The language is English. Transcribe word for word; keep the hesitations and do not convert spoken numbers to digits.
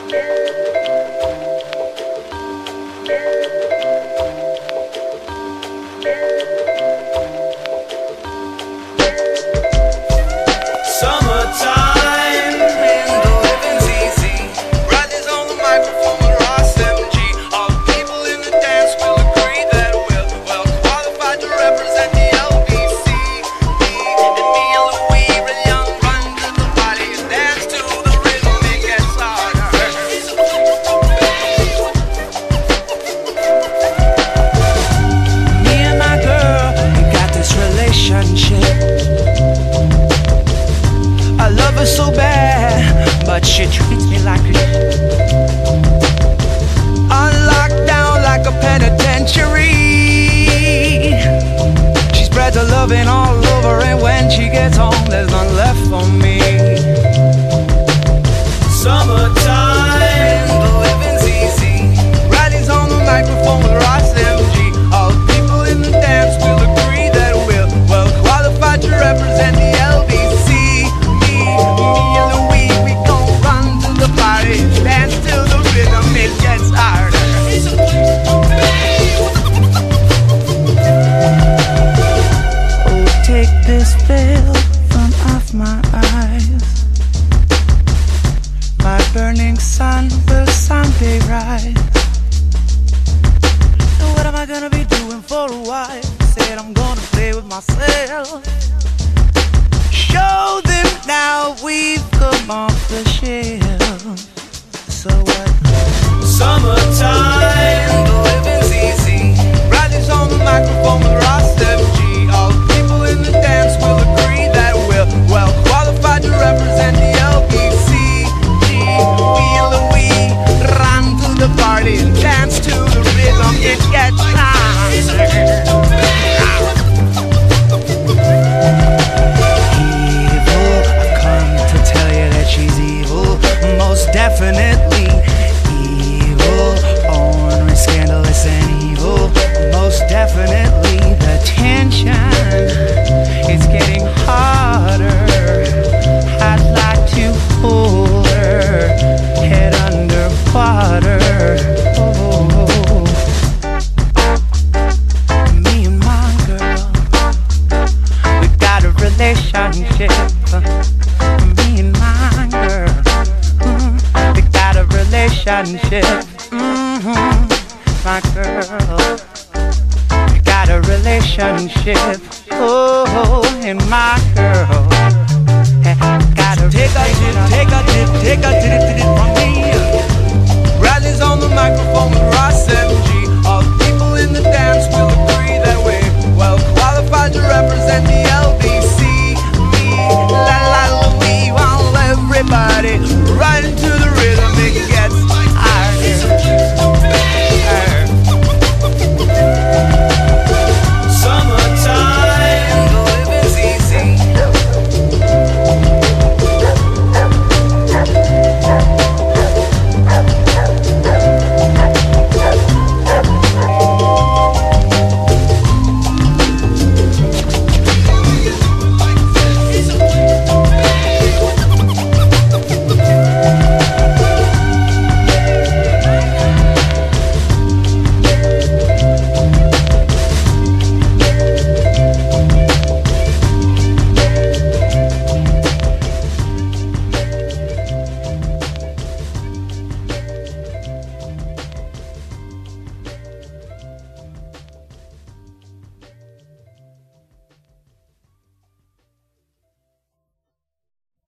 But she treats me like a on lockdown like a penitentiary. She spreads her loving all over, and when she gets home, there's none left for me. Summertime, the living's easy. Riley's on the microphone with Ross M G. All the people in the dance will agree that we're well qualified to represent the L B C. Me, me and Louis, we gon' run to the party, dance till the rhythm it gets harder. Oh, take this veil from off my eyes. My burning sun will someday rise. And what am I gonna be doing for a while? Said I'm gonna play with myself. Show them now we've come off the shelf. So what? Summertime, the living's easy. Riley's on the microphone with Ross M G. All the people in the dance will agree that we're well qualified to represent the L B C. We and Louis run to the party and dance to the rhythm. It gets harder. Most definitely evil, ornery, scandalous and evil. Most definitely the tension is getting harder. I'd like to hold her head underwater. Oh, me and my girl, we got a relationship. Me and my girl, relationship, mm-hmm, my girl, we got a relationship, oh, and my girl, got a take a tip, take a tip, take a tip.